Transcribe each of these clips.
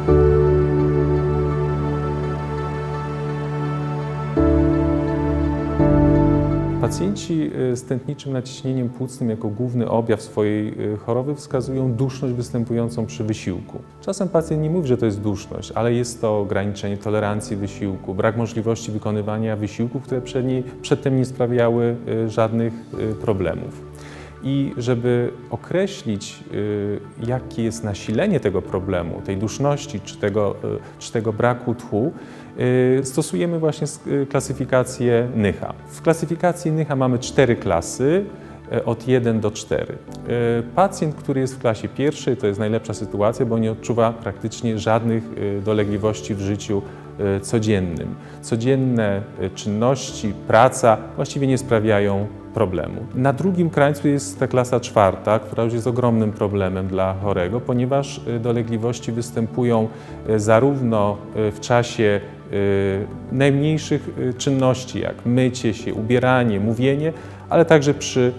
Pacjenci z tętniczym nadciśnieniem płucnym jako główny objaw swojej choroby wskazują duszność występującą przy wysiłku. Czasem pacjent nie mówi, że to jest duszność, ale jest to ograniczenie tolerancji wysiłku, brak możliwości wykonywania wysiłków, które przedtem nie sprawiały żadnych problemów. I żeby określić, jakie jest nasilenie tego problemu, tej duszności czy tego braku tchu, stosujemy właśnie klasyfikację Nycha. W klasyfikacji Nycha mamy 4 klasy, od 1 do 4. Pacjent, który jest w klasie pierwszej, to jest najlepsza sytuacja, bo nie odczuwa praktycznie żadnych dolegliwości w życiu codziennym. Codzienne czynności, praca właściwie nie sprawiają problemu. Na drugim krańcu jest ta klasa 4, która już jest ogromnym problemem dla chorego, ponieważ dolegliwości występują zarówno w czasie najmniejszych czynności, jak mycie się, ubieranie, mówienie, ale także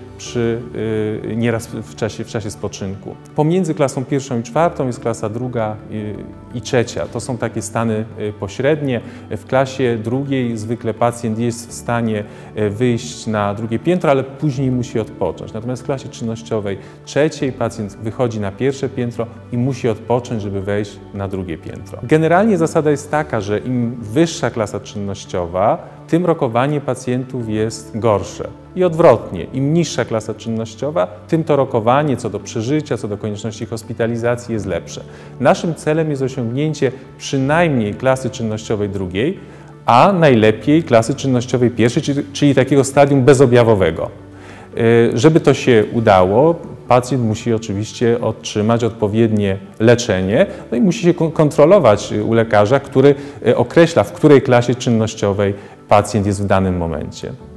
nieraz w czasie spoczynku. Pomiędzy klasą 1 i 4 jest klasa 2 i 3. To są takie stany pośrednie. W klasie 2 zwykle pacjent jest w stanie wyjść na drugie piętro, ale później musi odpocząć. Natomiast w klasie czynnościowej 3 pacjent wychodzi na pierwsze piętro i musi odpocząć, żeby wejść na drugie piętro. Generalnie zasada jest taka, że im wyższa klasa czynnościowa, tym rokowanie pacjentów jest gorsze. I odwrotnie, im niższa klasa czynnościowa, tym to rokowanie co do przeżycia, co do konieczności hospitalizacji jest lepsze. Naszym celem jest osiągnięcie przynajmniej klasy czynnościowej 2, a najlepiej klasy czynnościowej 1, czyli takiego stadium bezobjawowego. Żeby to się udało, pacjent musi oczywiście otrzymać odpowiednie leczenie, no i musi się kontrolować u lekarza, który określa, w której klasie czynnościowej pacjent jest w danym momencie.